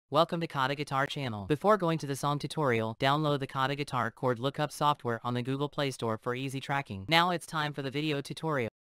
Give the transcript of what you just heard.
Welcome to KhaTo Guitar channel. Before going to the song tutorial, download the KhaTo Guitar chord lookup software on the Google Play Store for easy tracking. Now it's time for the video tutorial.